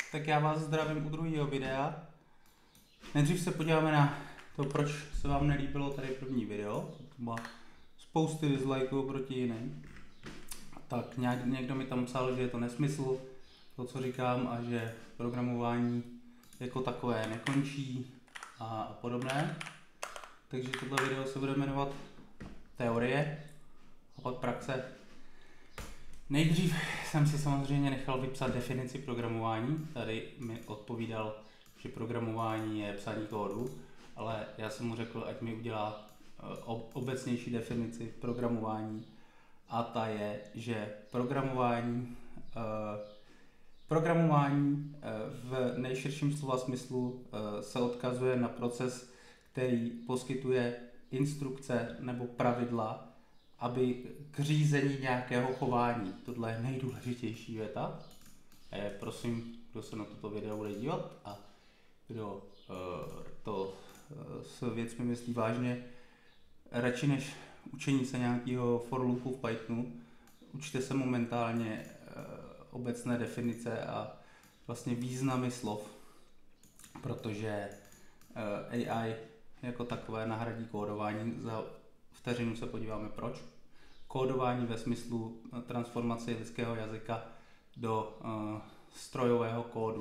Tak já vás zdravím u druhého videa. Nejdřív se podíváme na to, proč se vám nelíbilo tady první video. To má spousty dislikeů proti jiným. Tak někdo mi tam psal, že je to nesmysl, to co říkám, a že programování jako takové nekončí a podobné. Takže tohle video se bude jmenovat teorie a pak praxe. Nejdřív jsem si samozřejmě nechal vypsat definici programování. Tady mi odpovídal, že programování je psaní kódu, ale já jsem mu řekl, ať mi udělá obecnější definici programování. A ta je, že programování v nejširším slova smyslu se odkazuje na proces, který poskytuje instrukce nebo pravidla, aby k řízení nějakého chování. Tohle je nejdůležitější věta. Prosím, kdo se na toto video bude dívat a kdo to s věcmi myslí vážně, radši než učení se nějakého for loopu v Pythonu, učte se momentálně obecné definice a vlastně významy slov, protože AI jako takové nahradí kódování. Za vteřinu se podíváme proč. Kódování ve smyslu transformace lidského jazyka do strojového kódu.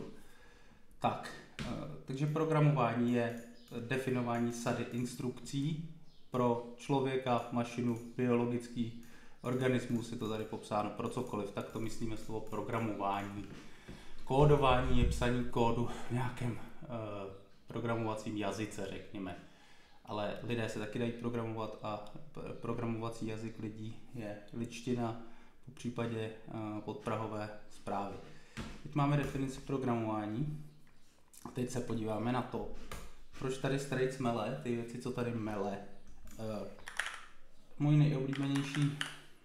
Takže programování je definování sady instrukcí pro člověka, mašinu, biologický organismus, je to tady popsáno pro cokoliv, tak to myslíme slovo programování. Kódování je psaní kódu v nějakém programovacím jazyce, řekněme. Ale lidé se taky dají programovat a programovací jazyk lidí je ličtina, po případě podprahové zprávy. Teď máme definici programování. Teď se podíváme na to, proč tady strejc mele, ty věci, co tady mele. Můj nejoblíbenější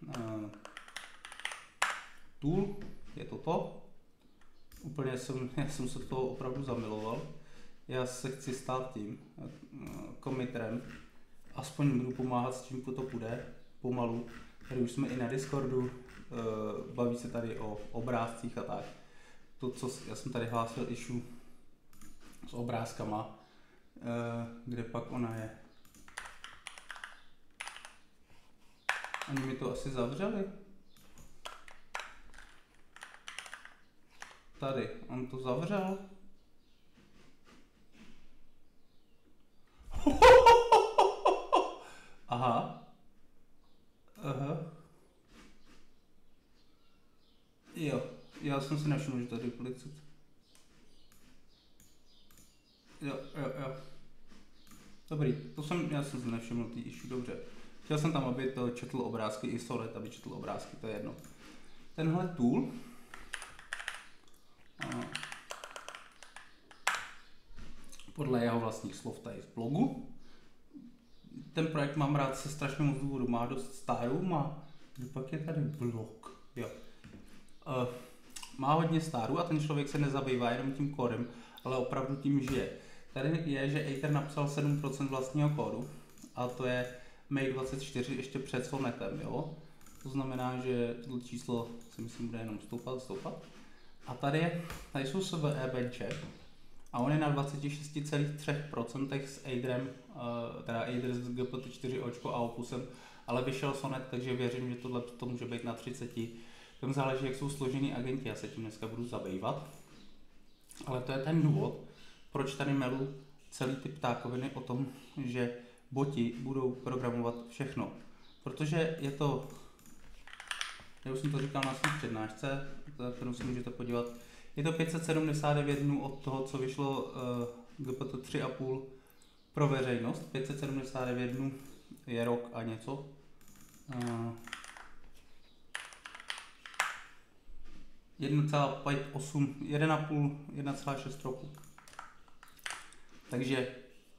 tool je toto. Úplně já jsem se toho opravdu zamiloval. Já se chci stát tím committerem. Aspoň budu pomáhat s čím to půjde, pomalu. Tady už jsme i na Discordu, baví se tady o obrázcích a tak. To, co já jsem tady hlásil issue s obrázkama, kde pak ona je. Oni mi to asi zavřeli. Tady, on to zavřel. Aha. Jo, já jsem si nevšiml, že tady duplicit. Jo. Dobrý, já jsem si nevšiml ty issue, dobře. Chtěl jsem tam, aby to četl obrázky, i Solid, aby četl obrázky, to je jedno. Tenhle tool podle jeho vlastních slov tady z blogu. Ten projekt mám rád se strašně moc důvodu, má dost stárů, pak je tady blog, jo. Má hodně stárů a ten člověk se nezabývá jenom tím kódem, ale opravdu tím žije. Tady je, že Aether napsal 7% vlastního kódu a to je May 24 ještě před Sonnetem, jo. To znamená, že tohle číslo si myslím bude jenom stoupat. A tady jsou SVE benche a on je na 26,3% s Aetherem, teda Aether s GPT-4 očko a Opusem, ale vyšel Sonnet, takže věřím, že tohle to může být na 30. Tam záleží, jak jsou složený agenti, já se tím dneska budu zabývat. Ale to je ten důvod, proč tady melu celý ty ptákoviny o tom, že boti budou programovat všechno. Protože je to, já už jsem to říkal na své přednášce, kterou si můžete podívat, je to 579 dnů od toho, co vyšlo GPT 3,5 pro veřejnost. 579 dnů je rok a něco. 1,5, 1,6 roku. Takže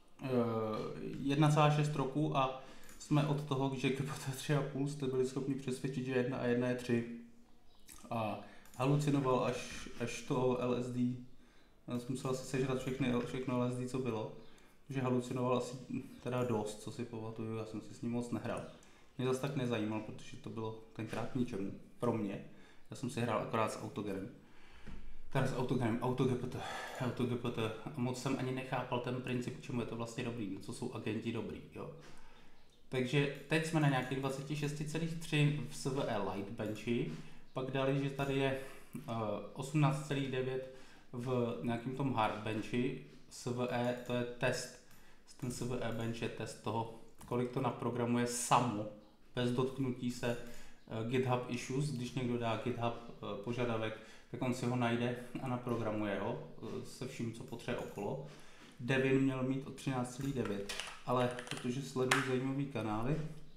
1,6 roku a jsme od toho, že GPT 3,5 jste byli schopni přesvědčit, že 1 a 1 je 3. A halucinoval až to LSD. Já jsem musel asi sežrat všechno LSD, co bylo. Že halucinoval asi teda dost, co si pamatuju, já jsem si s ním moc nehrál. Mě zase tak nezajímal, protože to bylo tenkrát ničemu pro mě. Já jsem si hrál akorát s autogerem. Teraz AutoGPT. Moc jsem ani nechápal ten princip, čemu je to vlastně dobrý, co jsou agenti dobrý, jo. Takže teď jsme na nějakých 26,3 v SVE Lightbenchi, pak dali, že tady je 18,9 v nějakém tom Hardbenchi, SVE, to je test, ten SVE bench je test toho, kolik to naprogramuje samo, bez dotknutí se GitHub issues, když někdo dá GitHub požadavek, tak on si ho najde a naprogramuje ho se vším, co potřebuje okolo. Devin měl mít o 13,9, ale protože sleduju zajímavý kanály,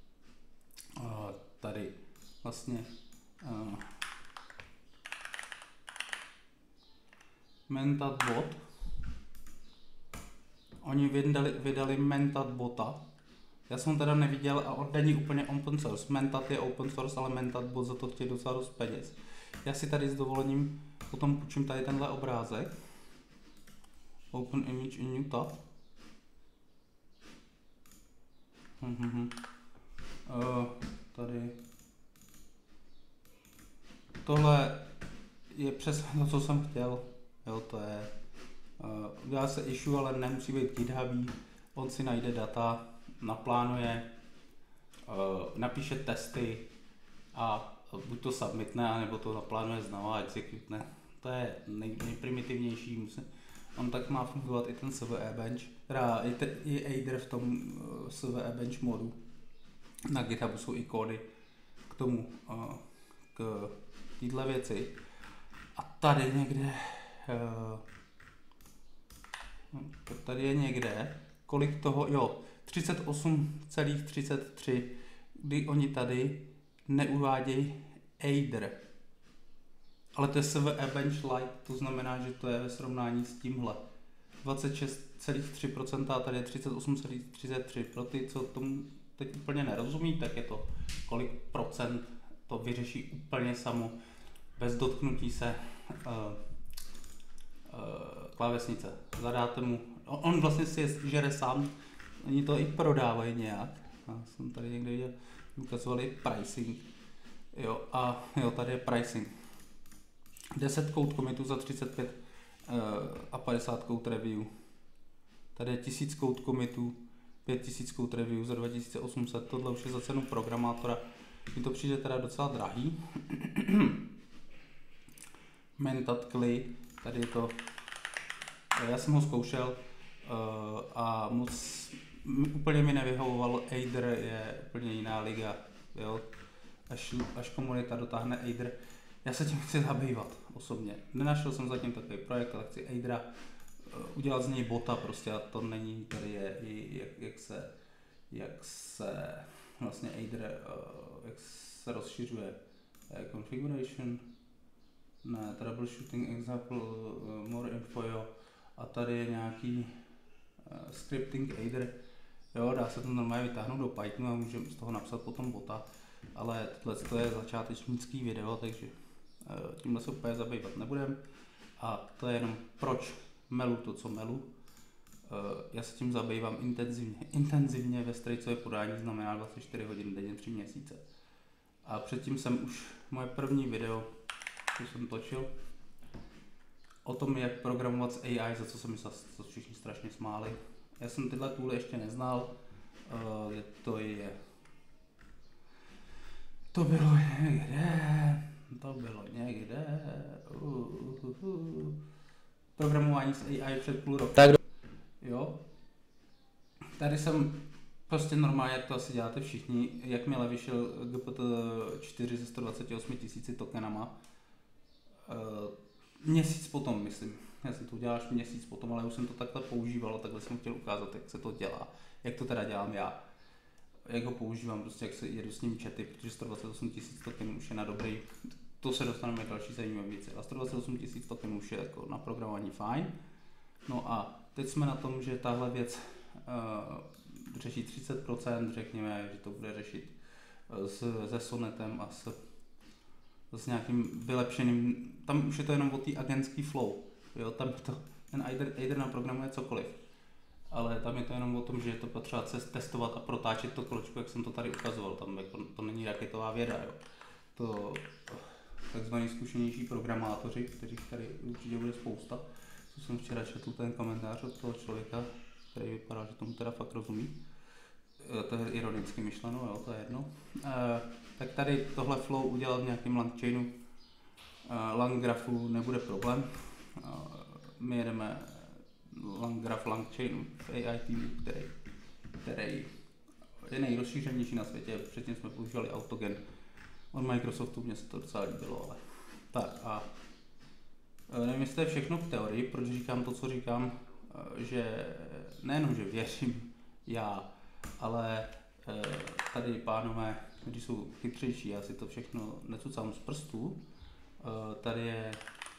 tady vlastně Mentat bot, oni vydali Mentat bota, já jsem ho teda neviděl a on není úplně open source, Mentat je open source, ale Mentat bot za to chtějí docela dost peněz. Já si tady s dovolením potom půjčím tady tenhle obrázek, Open image in new tab. Tady. Tohle je přesně to, co jsem chtěl. Jo, to je. Udělá se issue, ale nemusí být GitHubí. On si najde data, naplánuje, napíše testy a buď to submitne, nebo to naplánuje znovu a executne. To je nejprimitivnější. On tak má fungovat i ten SVE bench, teda i Aider v tom SVE bench modu. Na GitHubu jsou i kódy k tomu, k téhle věci. A tady někde, tady je někde, kolik toho, jo, 38,33, kdy oni tady neuvádějí Aider. Ale to je SVE bench light, to znamená, že to je ve srovnání s tímhle. 26,3% a tady je 38,33. Pro ty, co tomu teď úplně nerozumí, tak je to kolik procent to vyřeší úplně samo, bez dotknutí se klávesnice. Zadáte mu, on vlastně si je žere sám, oni to i prodávají nějak. Já jsem tady někde viděl, ukazovali pricing. Jo, a jo, tady je pricing. 10 code commitů za 35 a 50 code review. Tady je 1000 code commitů, 5000 code review za 2800, tohle už je za cenu programátora. Mi to přijde teda docela drahý. Mentat Clay, tady je to, já jsem ho zkoušel a moc úplně mi nevyhovoval. Aider je úplně jiná liga, jo. Až komunita dotáhne Aider. Já se tím chci zabývat osobně. Nenašel jsem zatím takový projekt, ale chci Aidera udělat z něj bota prostě a to není, tady je i jak se vlastně Aider, jak se rozšiřuje configuration, ne, troubleshooting example, more info, jo. A tady je nějaký scripting Aider, jo, dá se to normálně vytáhnout do Pythonu a můžeme z toho napsat potom bota, ale tohle je začátečnický video, takže tímhle se úplně zabývat nebudem. A to je jenom proč melu to, co melu. Já se tím zabývám intenzivně ve strejcové podání, znamená 24 hodin denně 3 měsíce. A předtím jsem už moje první video, co jsem točil, o tom, jak programovat s AI, za co se mi všichni strašně smáli. Já jsem tyhle tooly ještě neznal, to bylo někde, programování s AI před půl rokem. Tak. Jo. Tady jsem prostě normálně, jak to asi děláte všichni, jakmile vyšel GPT-4 se 128 000 tokenama, měsíc potom, myslím. Já jsem to udělal až měsíc potom, ale už jsem to takhle používal, takhle jsem chtěl ukázat, jak se to dělá, jak to teda dělám já. Jak ho používám, prostě jak se jedu s ním chaty, protože 128 000 tokenů už je na dobrý, to se dostaneme k další zajímavé věci, a 128 000 tokenů už je jako na programování fajn. No a teď jsme na tom, že tahle věc řeší 30%, řekněme, že to bude řešit se Sonnetem a s nějakým vylepšeným, tam už je to jenom o té agentský flow, jo, tam to, ten Aider naprogramuje cokoliv. Ale tam je to jenom o tom, že je to potřeba testovat a protáčet to kolečko, jak jsem to tady ukazoval. Tam jako, to není raketová věda, jo. takzvaní zkušenější programátoři, kteří tady určitě bude spousta. Co jsem včera četl ten komentář od toho člověka, který vypadá, že tomu teda fakt rozumí. To je ironicky myšleno, jo, to je jedno. Tak tady tohle flow udělat v nějakém langchainu, langgrafu nebude problém. My jedeme langgraf langchainu v AI týmu, který je nejrozšířenější na světě. Předtím jsme používali Autogen od Microsoftu, mně se to docela líbilo, ale tak a nevím, jestli to je všechno v teorii, proč říkám to, co říkám, že nejenom, že věřím já, ale tady pánové, kteří jsou chytřejší, já si to všechno necucám z prstů, tady je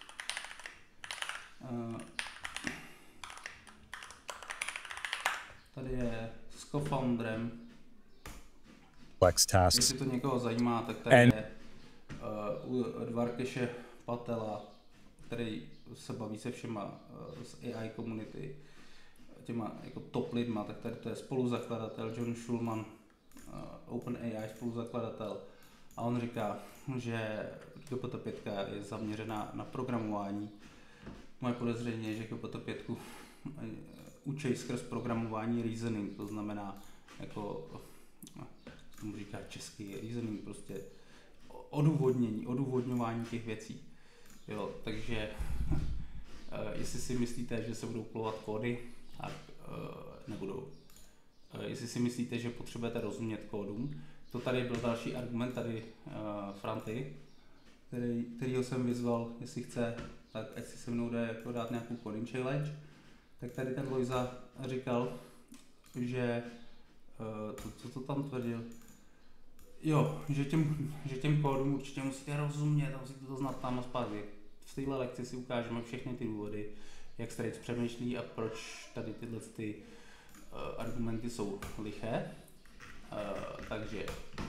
s co-founderem. Complex tasks. Jestli to někoho zajímá, tak tady je Dvarkeše Patela, který se baví se všema z AI komunity, těma jako top lidma, tak tady to je spoluzakladatel John Schulman, OpenAI spoluzakladatel, a on říká, že GPT-5 je zaměřená na programování. Moje podezření je, že GPT-5 učí skrz programování reasoning, to znamená jako, tomu říká český reasoning, prostě odůvodňování těch věcí. Jo, takže jestli si myslíte, že se budou plovat kódy, tak nebudou. Jestli si myslíte, že potřebujete rozumět kódům, to tady byl další argument, tady Franty, kterýho jsem vyzval, jestli chce, tak ať si se mnou jde jako dát nějakou coding challenge. Tak tady ten Lojza říkal, že, co to tam tvrdil? Jo, že těm kódům určitě musíte rozumět a musíte to znát tam a zpátky. V téhle lekci si ukážeme všechny ty důvody, jak Straits přemýšlí a proč tady tyhle argumenty jsou liché. Takže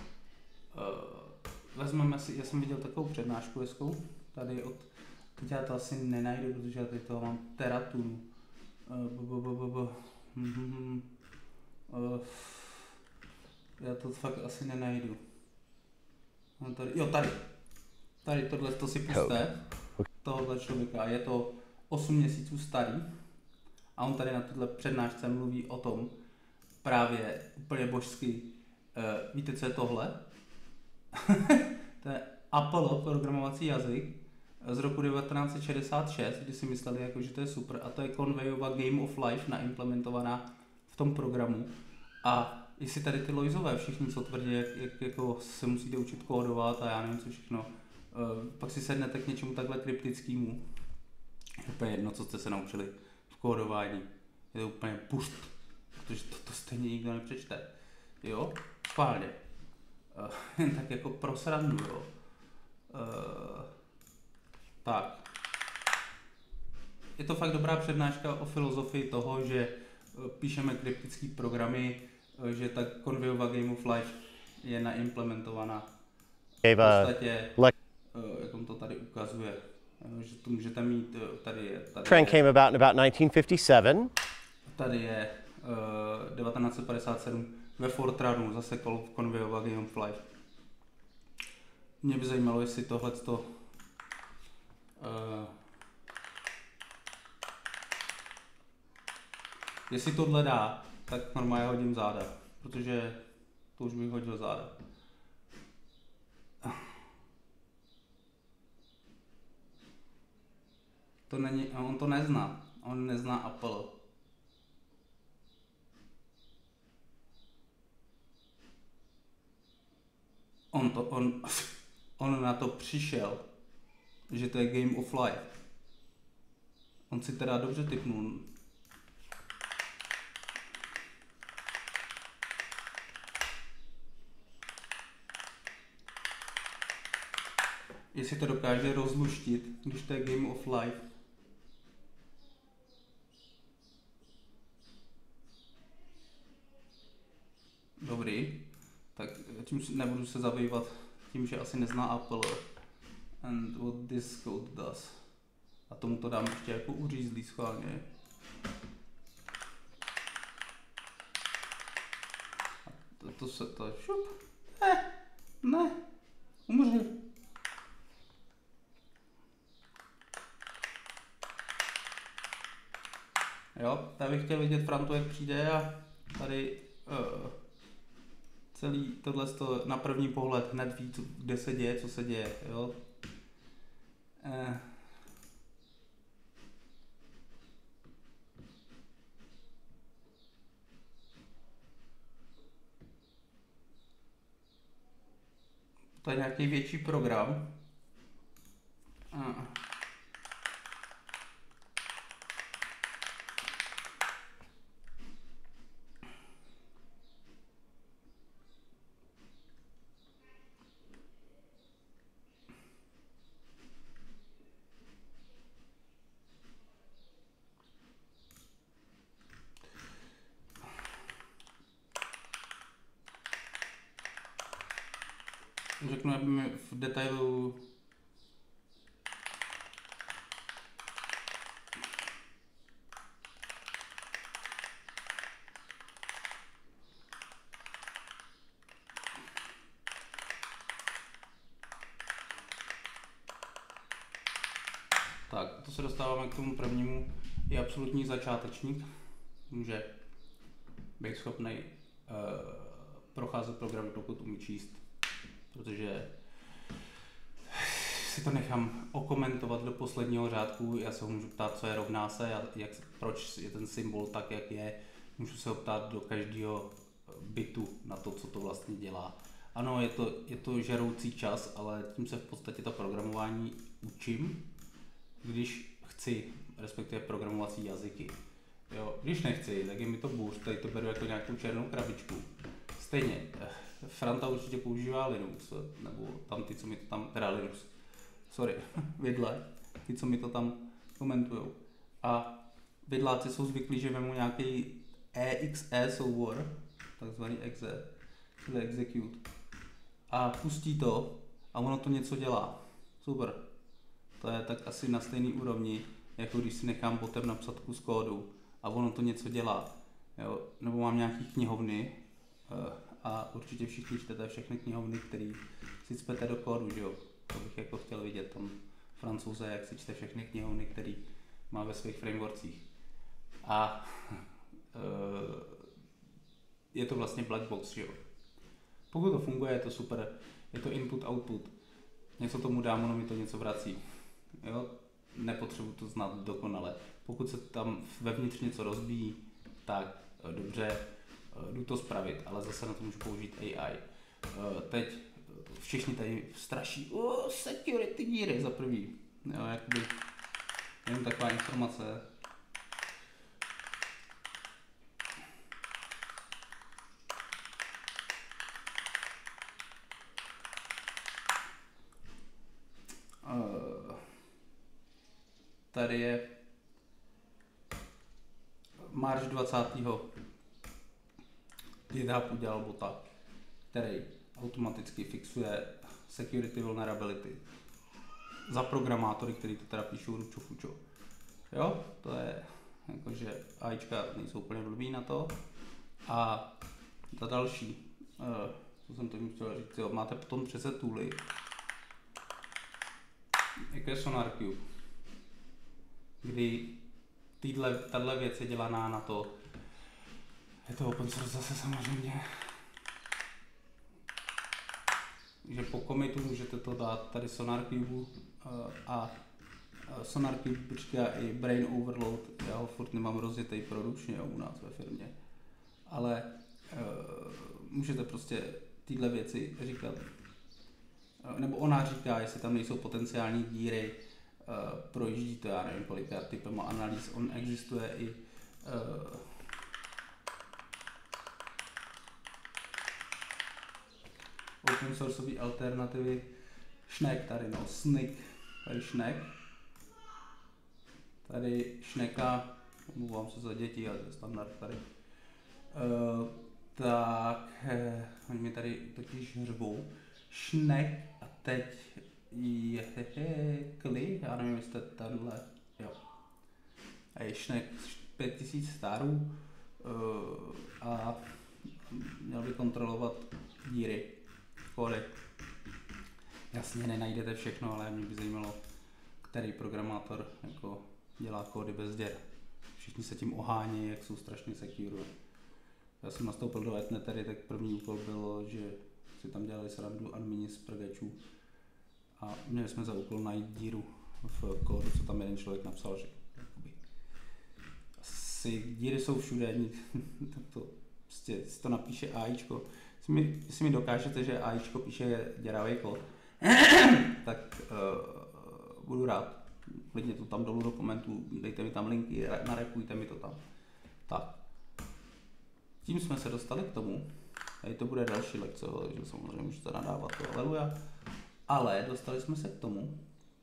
vezmeme si, já jsem viděl takovou přednášku hezkou, tady teď já to asi nenajdu, protože já tady toho mám teratunu. Já to fakt asi nenajdu. Tady tohle to si puste, tohohle člověka, je to 8 měsíců starý a on tady na této přednášce mluví o tom právě úplně božsky. Víte, co je tohle? To je Apollo programovací jazyk z roku 1966, kdy si mysleli, jako, že to je super, a to je Conwayova Game of Life naimplementovaná v tom programu. A jestli tady ty Lojzové všichni, co tvrdí, jak jako se musíte učit kódovat a já nevím co všechno, pak si sednete k něčemu takhle kryptickému, je úplně jedno, co jste se naučili v kódování, je to úplně pust, protože to stejně nikdo nepřečte, jo, schválně, jen tak jako pro srandu, jo, tak, je to fakt dobrá přednáška o filozofii toho, že píšeme kryptické programy, že ta Conwayova Game of Life je naimplementovaná v podstatě, jak on to tady ukazuje, že to můžete mít, tady je Trend came about in about 1957. Tady je 1957 ve Fortranu, zase Conwayova Game of Life. Mě by zajímalo, jestli tohleto jestli tohle dá, tak normálně hodím záda, protože to už bych hodil záda. To není, on to nezná, on nezná Apple. On na to přišel, že to je Game of Life. On si teda dobře tipnul. Jestli to dokáže rozluštit, když to je Game of Life. Dobrý, tak tím nebudu se zabývat tím, že asi nezná Apple. And what this code does. A tomu to dám ještě jako uřízlý schválně. A to šup. Ne, umři. Jo, já bych chtěl vidět Frantu, jak přijde a tady celý tohle na první pohled hned ví, kde se děje, co se děje, jo. To je nějaký větší program. Řeknu, aby mi v detailu tak, to se dostáváme k tomu prvnímu. Je absolutní začátečník. Může být schopný procházet program, dokud umí číst. Protože si to nechám okomentovat do posledního řádku, já se ho můžu ptát, co je rovná se, proč je ten symbol tak, jak je. Můžu se ho ptát do každého bitu na to, co to vlastně dělá. Ano, je to žeroucí čas, ale tím se v podstatě to programování učím, když chci, respektive programovací jazyky. Jo, když nechci, tak je mi to bůř, tady to beru jako nějakou černou krabičku. Stejně, Franta určitě používá Linux, nebo tam ty, co mi to tam, teda Linux, sorry, vidle, ty, co mi to tam komentujou. A vidláci jsou zvyklí, že vemu nějaký exe soubor, takzvaný exe, čili execute, a pustí to a ono to něco dělá. Super. To je tak asi na stejný úrovni, jako když si nechám botem napsat kus kódu a ono to něco dělá. Jo? Nebo mám nějaký knihovny, a určitě všichni čtete všechny knihovny, které si cpete do kódu, že jo? To bych jako chtěl vidět tam Francouze, jak si čte všechny knihovny, které má ve svých frameworkcích. A je to vlastně black box, že jo? Pokud to funguje, je to super, je to input-output. Něco tomu dám, ono mi to něco vrací. Jo? Nepotřebuji to znát dokonale. Pokud se tam vevnitř něco rozbíjí, tak dobře, jdu to spravit, ale zase na to můžu použít AI. Teď všichni tady straší, security díry za prvý. Jo, jakoby, jenom taková informace. Tady je marš 20. GitHub udělal bota, který automaticky fixuje security vulnerability za programátory, kteří to teda píšou ručo fučo. Jo, to je jakože AIčka nejsou úplně blbý na to. A za další, co jsem to chtěl říct, jo, máte potom přece tooly, jako je SonarQube, kdy tahle věc je dělaná na to, je to open source zase samozřejmě, že po commitu můžete to dát tady SonarQube a SonarQube říká i Brain Overload, já ho furt nemám rozjetej produkčně u nás ve firmě, ale můžete prostě tyhle věci říkat, nebo ona říká, jestli tam nejsou potenciální díry, projíždí to, já nevím kolikrát typem analýz, on existuje i open sourceové alternativy, Schneck tady, no, Snick, tady Schneck, tady Schnecka, omlouvám se za děti, ale to je standard tady, tak oni mi tady totiž řvou, Schneck a teď je Kli, já nevím, jestli tenhle, jo, a je Schneck 5000 starů a měl by kontrolovat díry, kódy. Jasně nenajdete všechno, ale mě by zajímalo, který programátor jako dělá kódy bez děr. všichni se tím ohánějí, jak jsou strašně secure. Já jsem nastoupil do Etnetery, tak první úkol bylo, že si tam dělali srandu admini z prgačů a měli jsme za úkol najít díru v kódu, co tam jeden člověk napsal, že jakoby, asi díry jsou všude, tak to prostě si to napíše AIčko. Jestli mi dokážete, že AIčko píše děravý kód, tak budu rád. Klidně to tam dolů do komentů, dejte mi tam linky, narepujte mi to tam. Tak. Tím jsme se dostali k tomu, tady to bude další lekce, takže samozřejmě můžete nadávat to aleluja, ale dostali jsme se k tomu,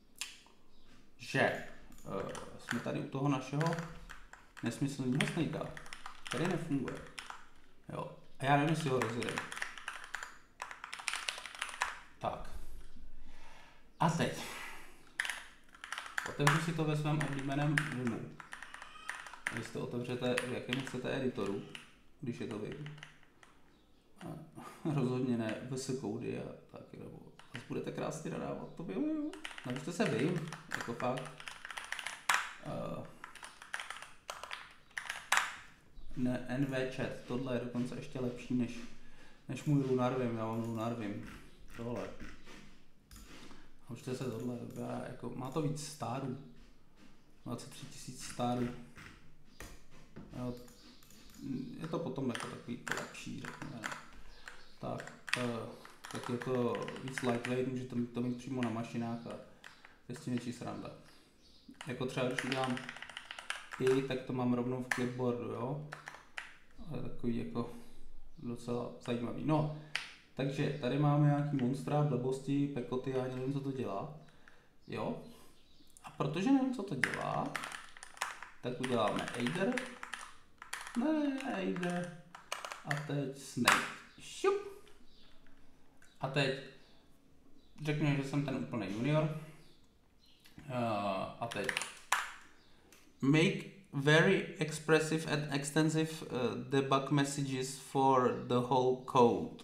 že jsme tady u toho našeho nesmyslného snakea, který nefunguje. Jo. A já nevím, jestli ho rozjedeme. Tak. A teď. Otevřu si to ve svém oblíbeném Vimu. Když to otevřete v jakém chcete editoru, když je to Vim. Rozhodně ne VS Cody a taky, nebo budete krásně nadávat to Vimu. Naučte se Vim, jako fakt. NV Chat, tohle je dokonce ještě lepší než můj Lunar Vim, já mám Lunar Vim. Tohle. Naučte se tohle, jako, má to víc stárů. 23 000 stárů. Je to potom jako takový lepší, řekněme. Tak je to víc lightweight, můžete to mít přímo na mašinách a je s tím větší sranda. Jako třeba když udělám tak to mám rovnou v clipboardu, jo. Ale takový jako docela zajímavý. No, takže tady máme nějaký monstra, blbosti, pekoty, já nevím, co to dělá. Jo. A protože nevím, co to dělá, tak uděláme aider. Ne, aider. A teď snake. Šup. A teď řekněme, že jsem ten úplný junior. A teď make very expressive and extensive debug messages for the whole code.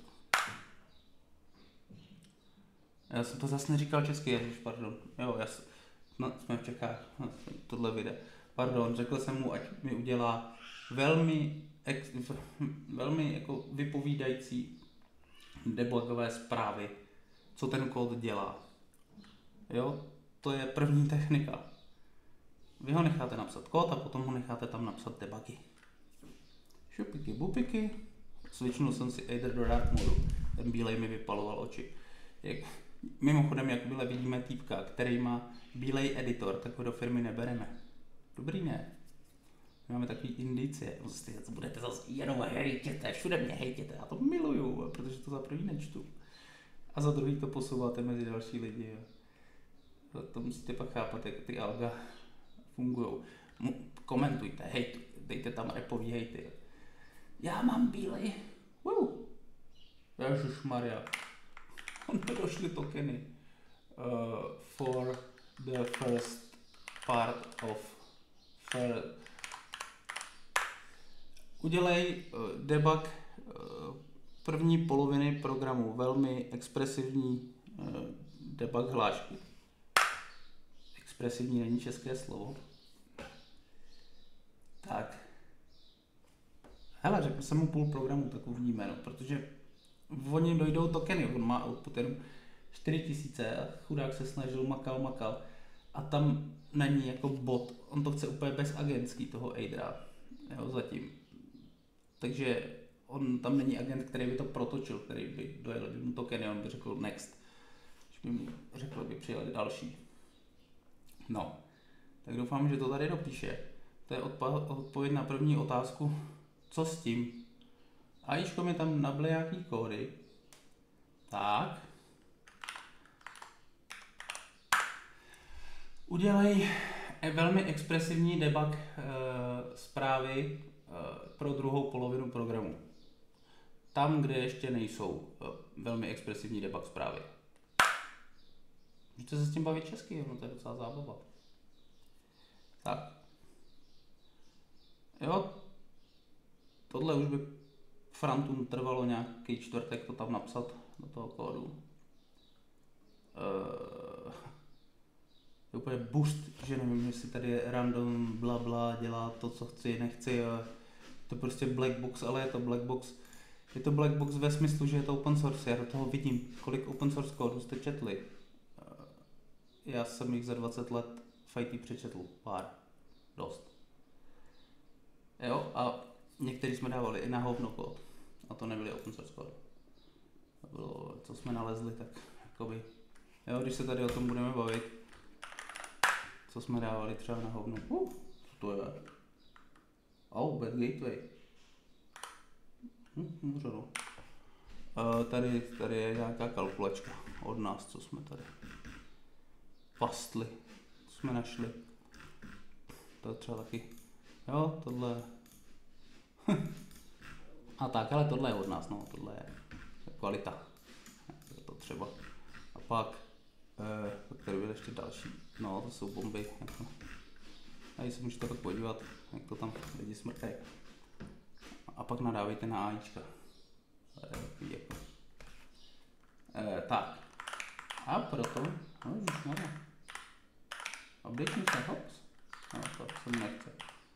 Já jsem to zase neříkal česky, ježiš, pardon. Jo, jsme v Čechách, tohle video. Pardon, řekl jsem mu, ať mi udělá velmi jako vypovídající debugové zprávy, co ten kód dělá. Jo, to je první technika. Vy ho necháte napsat kód a potom ho necháte tam napsat debugy. Šupiky, bupiky. Switchnul jsem si aider do dark modu. Ten bílej mi vypaloval oči. Mimochodem, jakmile vidíme týpka, který má bílej editor, tak ho do firmy nebereme. Dobrý, ne? My máme takový indicie. Budete zase jenom hejtěte, všude mě hejtěte. Já to miluju, protože to za první nečtu. A za druhý to posouváte mezi další lidi. To musíte pak chápat, jak ty alga fungujou. Komentujte, dejte tam repový hejty. Já mám bílej. Ježišmarja. Došly tokeny for the first part of udělej debug první poloviny programu, velmi expresivní debug hlášky. Expresivní není české slovo. Tak. Hele, řekl jsem mu půl programu, tak uvidíme, no, protože oni dojdou tokeny, on má output jenom 4000 a chudák se snažil, makal a tam není jako bot, on to chce úplně bezagentský toho aidera, jo, zatím. Takže on tam není agent, který by to protočil, který by dojel by mu tokeny, on by řekl next, když by mu řekl, by přijeli další. No, tak doufám, že to tady dopíše. To je odpověď na první otázku, co s tím. AIčko mi tam nabili nějaký kódy. Tak. Udělej velmi expresivní debug zprávy pro druhou polovinu programu. Tam, kde ještě nejsou velmi expresivní debug zprávy. Můžete se s tím bavit česky, no to je docela zábava. Tak. Jo. Tohle už by Frantům trvalo nějaký čtvrtek to tam napsat do toho kódu. je úplně boost, že nevím, jestli tady je random, blabla, dělá to, co chci, nechci a to prostě black box, ale je to black box. Je to black box ve smyslu, že je to open source, já do toho vidím, kolik open source kódu jste četli. Já jsem jich za 20 let v IT přečetl pár, dost. Jo, a některý jsme dávali i na hovno kód, a to nebyly open source kódy. To bylo, co jsme nalezli, tak jakoby, jo, když se tady o tom budeme bavit, co jsme dávali třeba na hovno. Co to je? Bad gateway. Může no. Tady je nějaká kalkulačka od nás, co jsme tady pastli, co jsme našli. To je třeba taky, jo, tohle. A tak, ale tohle je od nás, no, tohle je kvalita. Je to třeba. A pak, tady byl ještě další, no, to jsou bomby. Jako. Tady se můžete pak podívat, jak to tam lidi smrkají. A pak nadávejte na AIčka. Jako. Tak. A proto, no už nada. Update se, hops. No, to jsem nechce.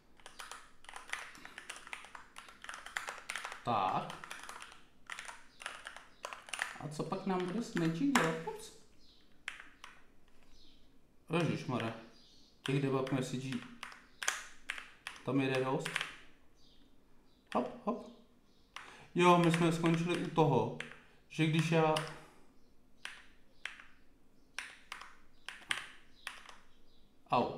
Tak. A co pak nám bude Snagik dělat? Hops. Ježišmarja. Těch debug messagí. Tam jede dost. Hop, hop. Jo, my jsme skončili u toho, že když já... Au.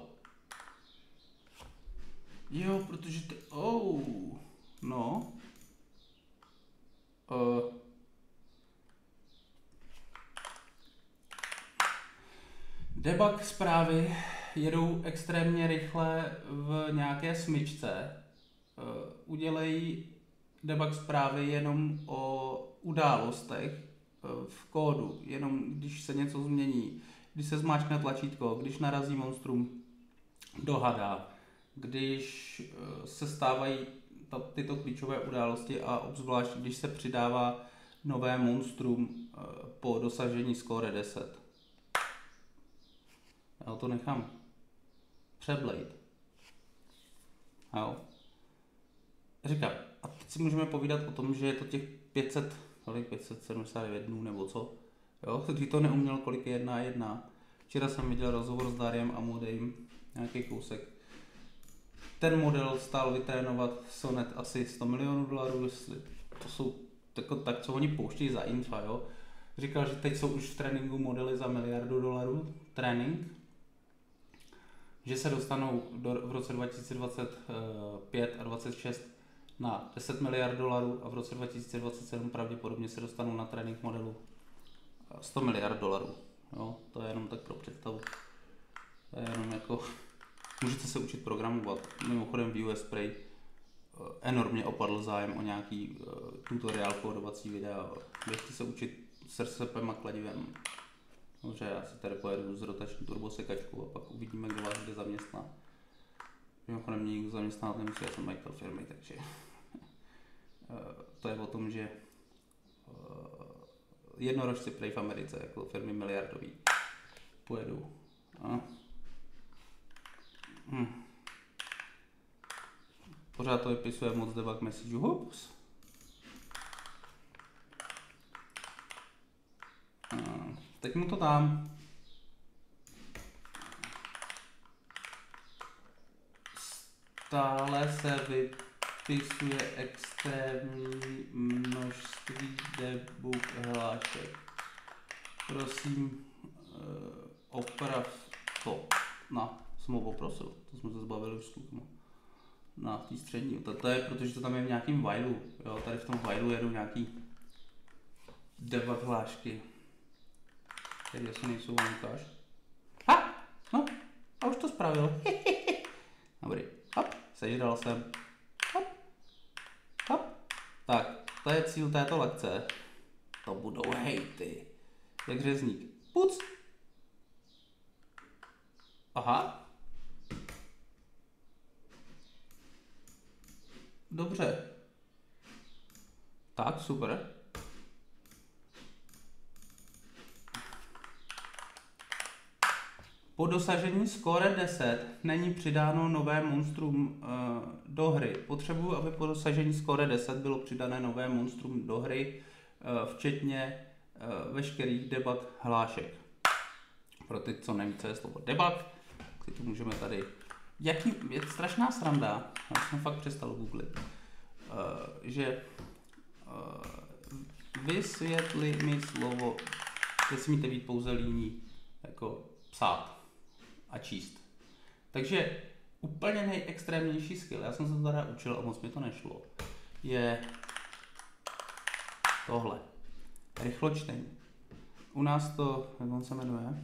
Jo, protože to... No. Debug zprávy jedou extrémně rychle v nějaké smyčce. Udělej debug zprávy jenom o událostech v kódu, jenom když se něco změní, když se zmáčkne tlačítko, když narazí monstrum do hada, když se stávají tyto klíčové události a obzvlášť, když se přidává nové monstrum po dosažení skóre 10. Já to nechám přeblejt. Jo. Říkám, a teď si můžeme povídat o tom, že je to těch 579 dnů nebo co. Jo, když to neuměl, kolik je 1.1. Včera jsem viděl rozhovor s Dariem a Modejem, nějaký kousek. Ten model stál vytrénovat Sonnet asi $100 milionů, jestli to jsou tak, co oni pouštějí za infa, jo. Říkal, že teď jsou už v tréninku modely za $1 miliardu trénink, že se dostanou v roce 2025 a 2026 na $10 miliard a v roce 2027 pravděpodobně se dostanou na trénink modelu $100 miliard. Jo, to je jenom tak pro představu. To je jenom jako... Můžete se učit programovat. Mimochodem v US Spray enormně opadl zájem o nějaký tutoriál kódovací videa. Běžte se učit s RCPem a kladivem. Takže já si tady pojedu s rotační turbosekačkou a pak uvidíme, kdo vás kde zaměstná. Mimochodem mě nikdo zaměstnat nemusí, já jsem majitel firmy, takže to je o tom, že jednorožci prej v Americe, jako firmy miliardový, pojedou. Pořád to vypisuje moc debug message. Hups. Teď mu to dám. Stále se vypisuje extrémní množství debug hlášek. Prosím, oprav to. Jsem ho poprosil, to jsme se zbavili už s klukama. Na té střední. To je, protože to tam je v nějakým whileu. Jo, tady v tom whileu jedou nějaký debug hlášky, které asi nejsou vám ukáž. No, a už to spravil. Dobrý. Hop, sežral jsem. Hop, hop. Tak, to je cíl této lekce. To budou hejty. Jak řezník. Puc. Aha. Dobře. Tak, super. Po dosažení skóre 10 není přidáno nové monstrum do hry. Potřebuji, aby po dosažení skóre 10 bylo přidané nové monstrum do hry, včetně veškerých debug hlášek. Pro ty, co neví, co je slovo debug, si to můžeme tady... je strašná sranda, já jsem fakt přestal googlit, že vysvětli mi slovo, že smíte být pouze líní, jako psát a číst. Takže úplně nejextrémnější skill, já jsem se to teda učil a moc mi to nešlo, je tohle. Rychločtení. U nás to, jak on se jmenuje?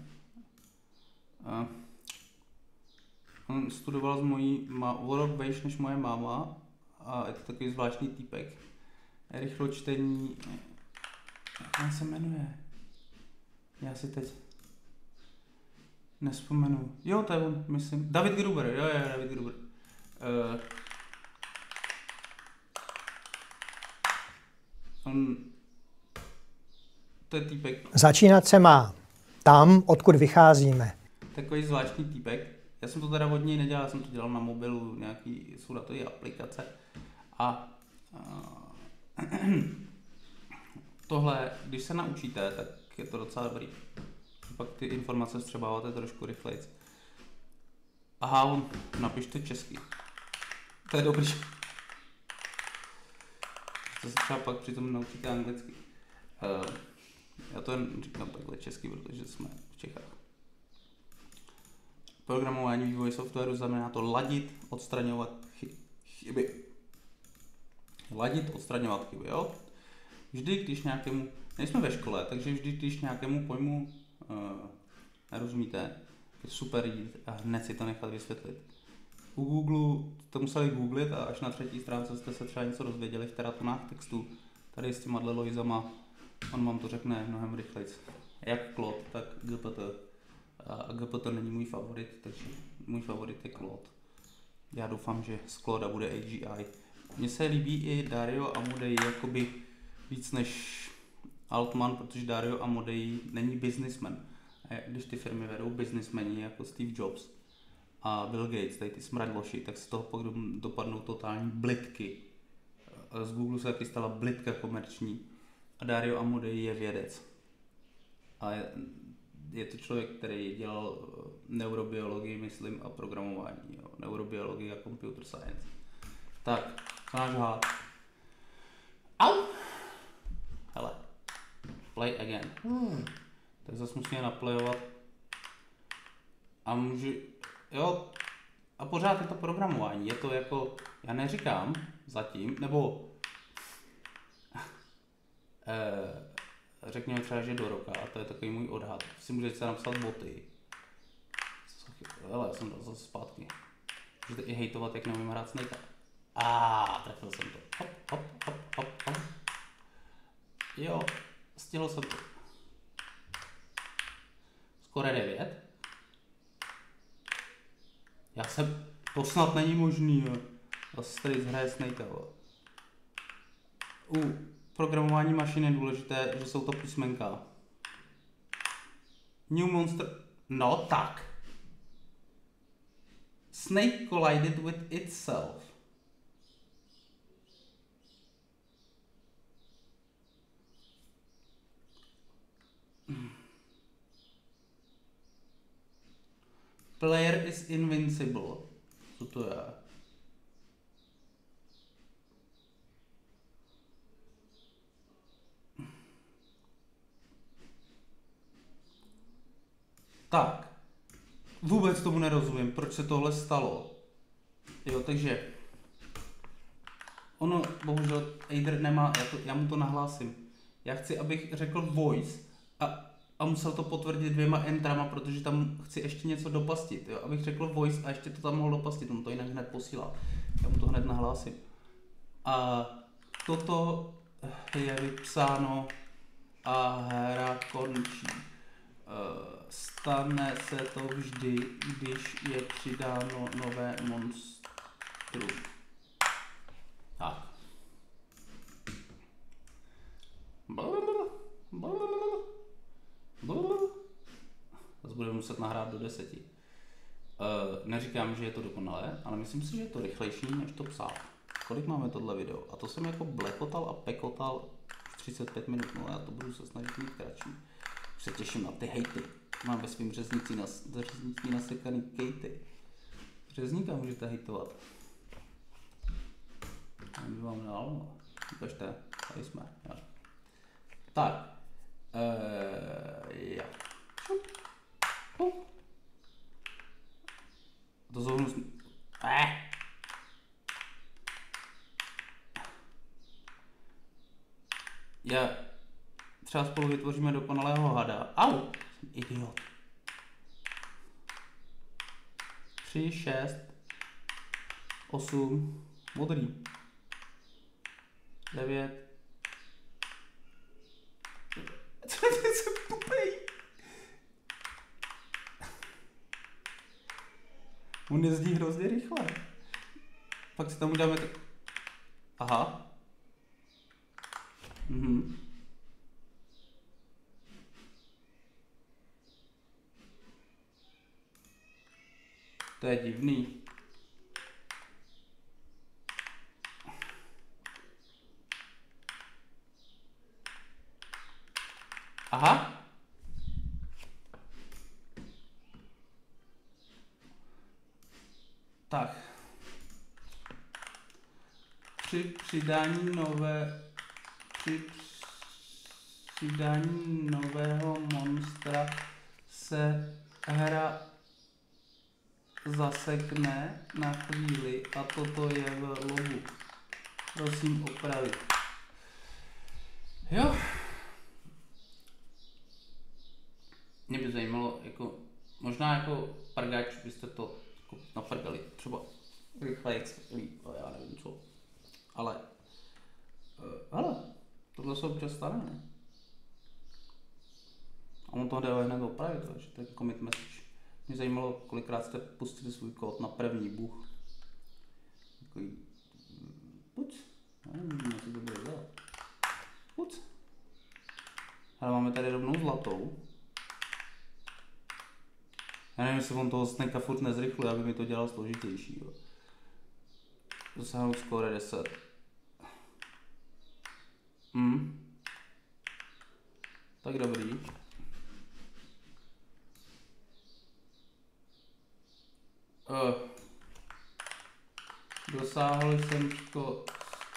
On studoval s mojí o rok vejš než moje máma a je to takový zvláštní týpek. Rychločtení, jak on se jmenuje? Já si teď nespomenu. Jo, to je on, myslím. David Gruber, jo, David Gruber. To je týpek. Začínat se má tam, odkud vycházíme. Takový zvláštní týpek. Já jsem to teda od něj nedělal, já jsem to dělal na mobilu, jsou na to i aplikace. A tohle, když se naučíte, tak je to docela dobrý. Pak ty informace vstřebáváte trošku rychleji. Aha, on napište česky. To je dobrý. To se třeba pak přitom naučíte anglicky. Já to jen říkám takhle česky, protože jsme v Čechách. Programování vývoje softwaru znamená to ladit, odstraňovat chyby. Ladit, odstraňovat chyby, jo? Vždy, když nějakému, nejsme ve škole, takže vždy, když nějakému pojmu nerozumíte, je super jít a hned si to nechat vysvětlit. U Google to museli googlit a až na 3. stránce jste se třeba něco dozvěděli v teratonách textu. Tady s těma Loizama, on vám to řekne mnohem rychleji. Jak Claude, tak GPT. A GPT není můj favorit, takže můj favorit je Claude. Já doufám, že z Clauda bude AGI. Mně se líbí i Dario Amodei jakoby víc než Altman, protože Dario Amodei není businessman. A když ty firmy vedou businessmeni jako Steve Jobs a Bill Gates, tady ty smradloši, tak z toho pak dopadnou totální blitky. Z Google se taky stala blitka komerční a Dario Amodei je vědec. A je to člověk, který dělal neurobiologii, myslím, a programování. Jo. Neurobiologii a computer science. Tak, co náš hád? Au! Hele, play again. Tak zase musíme naplejovat. A můžu, jo, a pořád je to programování. Je to jako, já neříkám zatím, nebo řekněme třeba, že do roka, a to je takový můj odhad. Si můžete se napsat boty. Hele, já jsem dal zase zpátky. Můžete i hejtovat, jak nevím hrát Snake. Trefil jsem to. Hop, hop, hop, hop, hop. Jo, stihl jsem to. Skoro 9. To snad není možný, jo. Zase tady zhraje Snake, jo. U programování mašin je důležité, že jsou to písmenka. New monster, no tak. Snake collided with itself. Player is invincible. Co to je? Tak. Vůbec tomu nerozumím, proč se tohle stalo. Jo, takže ono, bohužel, Eider nemá, já mu to nahlásím. Já chci, abych řekl voice a musel to potvrdit 2 entrama, protože tam chci ještě něco dopastit, jo. Abych řekl voice a ještě to tam mohl dopastit, on to jinak hned posílá. Já mu to hned nahlásím. A toto je vypsáno a hra končí. Stane se to vždy, když je přidáno nové monstrum. Tak. Zase budeme muset nahrát do 10. Neříkám, že je to dokonalé, ale myslím si, že je to rychlejší, než to psát. Kolik máme tohle video? A to jsem jako blekotal a pekotal 35 minut, no já to budu se snažit mít kratší. Už se těším na ty hejty. Mám ve svým řeznici nasekaný kejty. Řezníka můžete hejtovat. Já vám dál, no. Ukažte, tady jsme. Ja. Tak. Ja. To jsou hnusný. Já třeba spolu vytvoříme dokonalého hada. Au! Jsem idiot. 3, 6, 8, modrý. 9. Co je to tupej? On jezdí hrozně rychle. Pak si tam uděláme tak... Aha. Mhm. To je divný. Aha. Tak. Při přidání nového monstra se hra zasekne na chvíli a toto je v logu. Prosím opravit. Jo. Mě by zajímalo, jako, možná jako prgač byste to jako nafrgali, třeba rychlejc, já nevím co. Ale tohle se občas stane, ne? A on to jde hned opravit, takže to je commit message. Mě zajímalo, kolikrát jste pustili svůj kód na první bůh. Takový... Puc. Já nevím, co to bude dělat. Puc. Ale máme tady rovnou zlatou. Já nevím, jestli on toho sneka furt nezrychluje, aby mi to dělal složitější. Jo. Dosáhnout skóre 10. Tak dobrý. Dosáhl jsem to...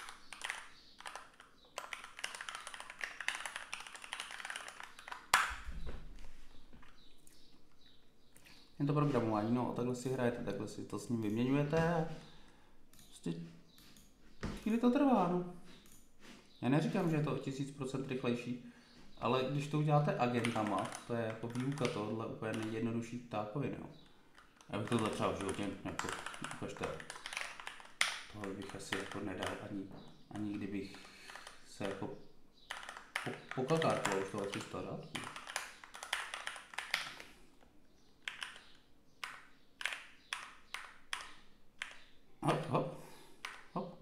Je to programování, no, takhle si hrajete, takhle si to s ním vyměňujete. Prostě chvíli to trvá, no. Já neříkám, že je to o 1000% rychlejší, ale když to uděláte agentama, to je jako výuka tohle úplně nejjednodušší ptákoviny, no. Já bych tohle třeba v životě jako ukažte. Tohle bych asi jako nedal ani kdybych se jako pokakárkoval už tohle 300 dát. Hop, hop, hop.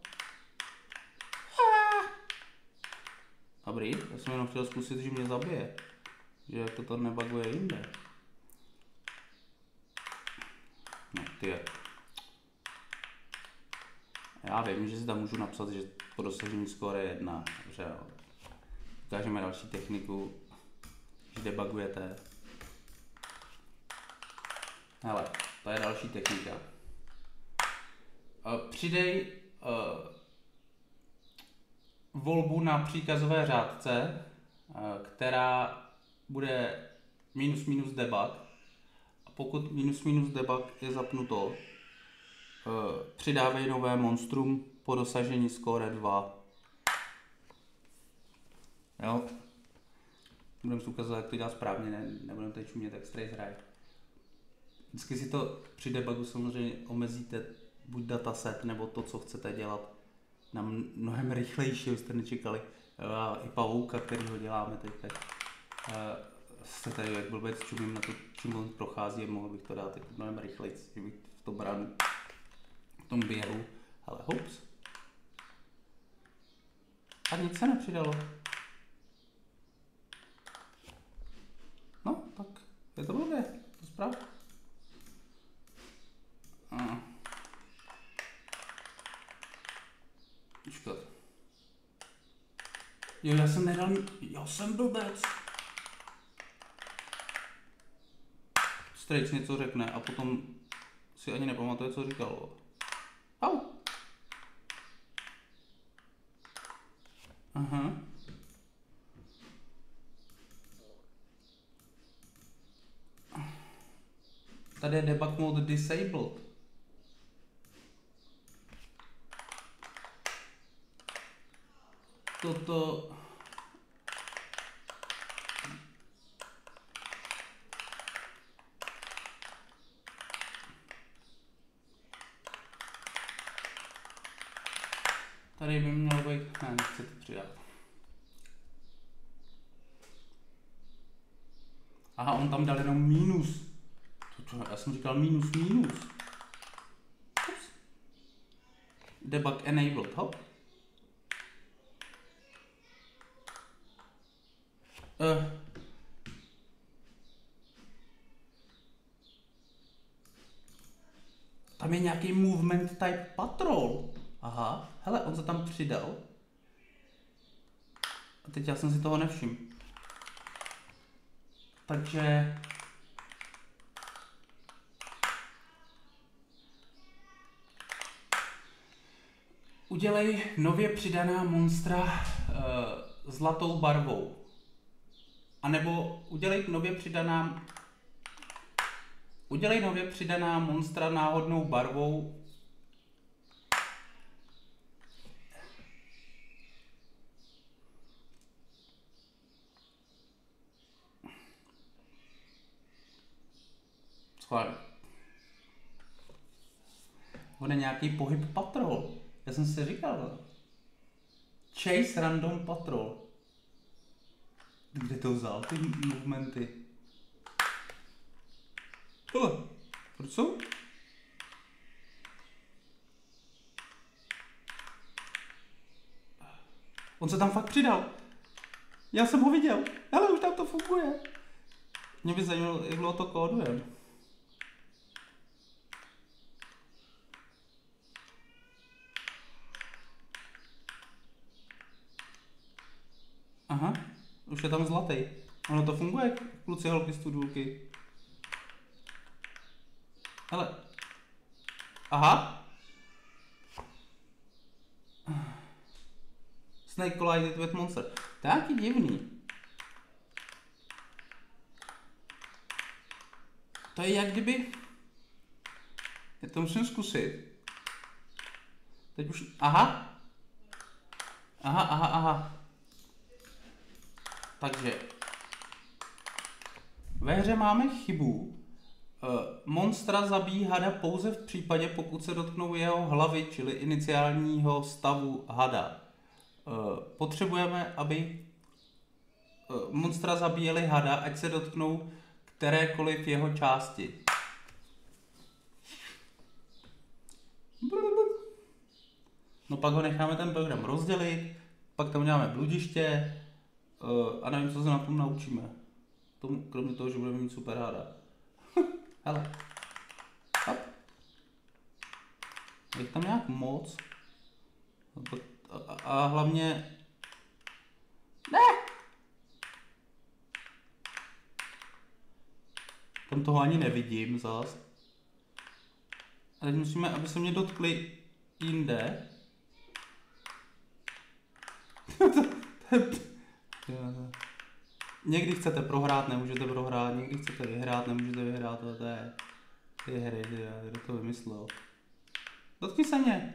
Dobrý, já jsem jenom chtěl zkusit, že mě zabije. Že jako to nebaguje jinde. No, ty. Já vím, že si tam můžu napsat, že po dosažení skóre 1, že jo. Ukážeme další techniku, že debugujete. Hele, to je další technika. Přidej volbu na příkazové řádce, která bude minus debug. A pokud minus debug je zapnuto, přidávej nové monstrum po dosažení skóre 2. Jo? Budeme si ukazovat, jak to dělat správně, nebudeme teď čumět, jak Strays hraje. Vždycky si to při debugu samozřejmě omezíte buď dataset, nebo to, co chcete dělat na mnohem rychlejší, jste nečekali. I pavouka, který ho děláme teď, tak jste tady jak blbec čumím na to, čím on prochází a mohl bych to dát jako mnohem rychleji, že bych v tom bránu, v tom běhu, ale hups. A nic se nepřidalo. No, tak je to blbě, to správně. Počkat. Jo, já jsem blbec. Strejc něco řekne a potom si ani nepamatuje, co říkal. Au. Aha. Tady je debug mode disabled. Toto... Tady by mělo být... Ne, nechci to přidat. Aha, on tam dal jenom mínus. Já jsem říkal minus. Ups. Debug enabled, hop. Tam je nějaký movement type patrol. Aha, hele, on se tam přidal. A teď já jsem si toho nevšiml. Takže... Udělej nově přidaná monstra zlatou barvou. A nebo udělej nově přidaná monstra náhodnou barvou. Schválně. Bude nějaký pohyb patrol. Já jsem si říkal. Chase random patrol. Kde to vzal, ty movementy? Hele, proč jsou? On se tam fakt přidal. Já jsem ho viděl. Hele, už tam to funguje. Mě by zajímalo, jak dlouho to kóduje. Aha, už je tam zlatý. Ono to funguje, kluci, holky, studulky. Hele. Aha. Snake collided with monster. Taky divný. To je jak kdyby... Já to musím zkusit. Teď už... Aha. Aha. Takže ve hře máme chybu. Monstra zabíjí hada pouze v případě, pokud se dotknou jeho hlavy, čili iniciálního stavu hada. Potřebujeme, aby monstra zabíjeli hada, ať se dotknou kterékoliv jeho části. No pak ho necháme ten program rozdělit, pak tam uděláme bludiště, a nevím, co se na tom naučíme. Kromě toho, že budeme mít super hada. Hele. Hop. Je tam nějak moc. A hlavně... Ne! Tam toho ani nevidím zas. A teď musíme, aby se mě dotkli jinde. Někdy chcete prohrát, nemůžete prohrát, někdy chcete vyhrát, nemůžete vyhrát, to je ty hry, kdo to vymyslel. Dotkni se mě.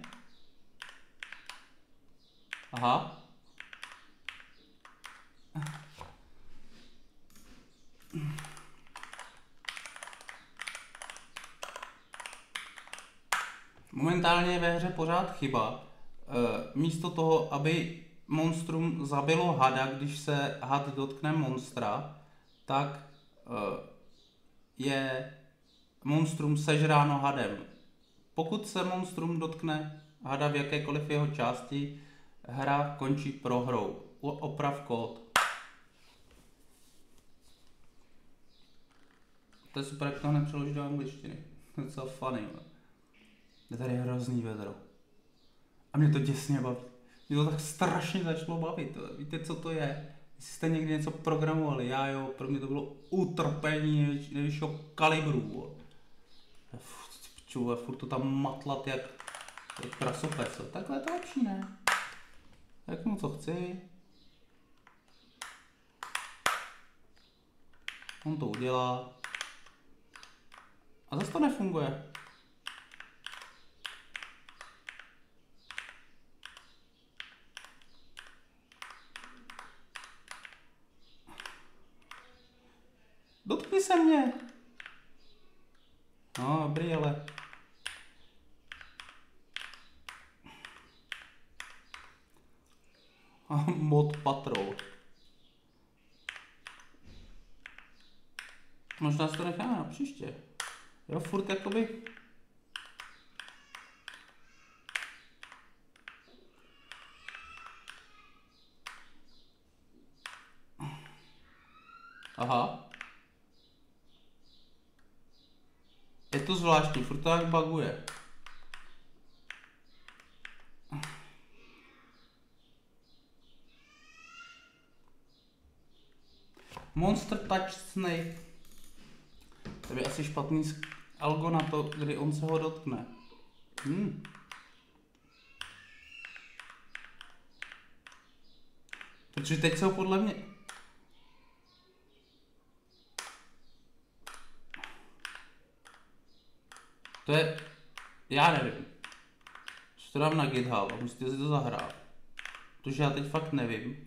Aha. Momentálně je ve hře pořád chyba. Místo toho, aby monstrum zabilo hada, když se had dotkne monstra, tak je monstrum sežráno hadem. Pokud se monstrum dotkne hada v jakékoliv jeho části, hra končí prohrou. Oprav kód. To je super, jak to hned přeložit do angličtiny. To je funny. Je tady hrozný vedro. A mě to děsně baví. Mě to tak strašně začalo bavit. Víte, co to je? Jestli jste někdy něco programovali, já jo, pro mě to bylo utrpení nejvyššího kalibru. Furt to tam matlat jak prasopec. Takhle je to lepší, ne? Řeknu, co chci. On to udělá. A zase to nefunguje. Dotkni se mě. No, dobrý, ale... Mod patrol. Možná si to necháme na příště. Jo, furt jakoby... Aha. Je to zvláštní, furt to tak buguje. Monster Touch Snake. To je asi špatný algo na to, kdy on se ho dotkne. Protože teď se ho podle mě... To je... Já nevím. Co to dám na GitHub a musíte si to zahrát. Protože já teď fakt nevím.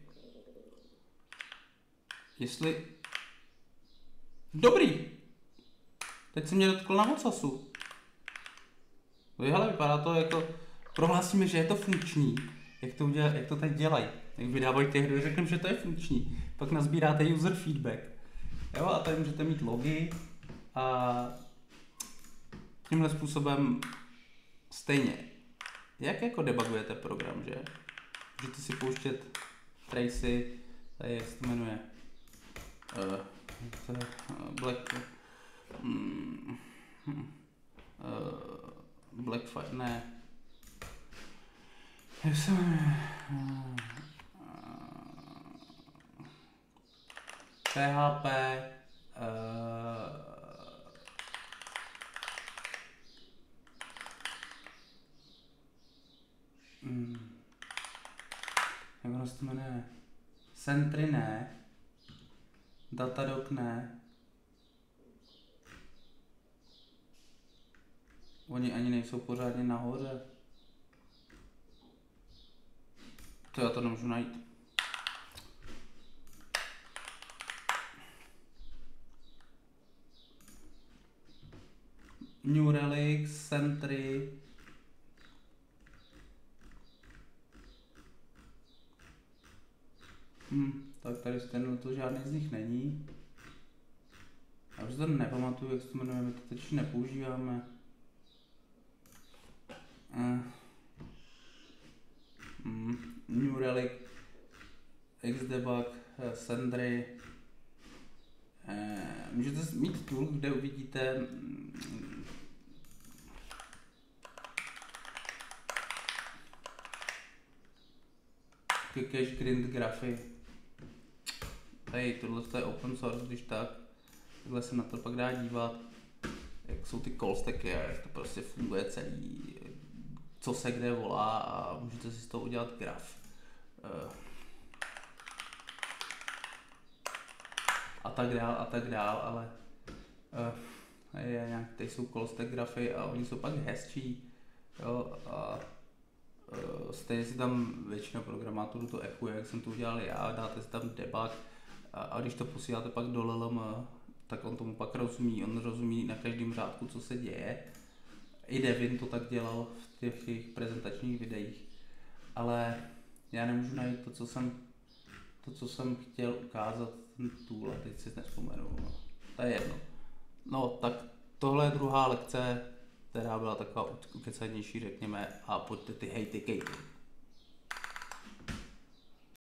Jestli... Dobrý! Teď se mě dotkl na ocasu. Hele, vypadá to jako... Prohlásíme, že je to funkční. Jak to teď dělají. Jak vydávají ty hry, řekneme, že to je funkční. Pak nazbíráte user feedback. Jo, a tady můžete mít logy. A... Tímhle způsobem stejně. Jak jako debugujete program, že? Můžete si pouštět tracy, tady jak se to jmenuje, Blackfire, ne. Jak se jmenuje? PHP, jak se to jmenuje? Sentry ne. Datadog ne. Oni ani nejsou pořádně nahoře. To já to nemůžu najít. New Relic, Sentry. Tak tady stejně to žádný z nich není. Já už to nepamatuju, jak se to jmenuje, my to teď nepoužíváme. New Relic, Xdebug, Sentry. Můžete mít tool, kde uvidíte cache grind grafy. Tady tohle je open source, když tak. Takhle se na to pak dá dívat, jak jsou ty call stacky, jak to prostě funguje celý, co se kde volá a můžete si z toho udělat graf. A tak dál, ale tady jsou call stack grafy a oni jsou pak hezčí, jo, a stejně si tam většina programátorů to echuje, jak jsem to udělal já, dáte si tam debug a když to posíláte pak do LLM, tak on tomu pak rozumí, on rozumí na každém řádku, co se děje. I Devin to tak dělal v těch jejich prezentačních videích, ale já nemůžu najít to, co jsem chtěl ukázat, ten tool, a teď si nevzpomenu, no. To je jedno. No, tak tohle je druhá lekce, která byla taková ukecanější, řekněme, a pojďte ty hejty kejty.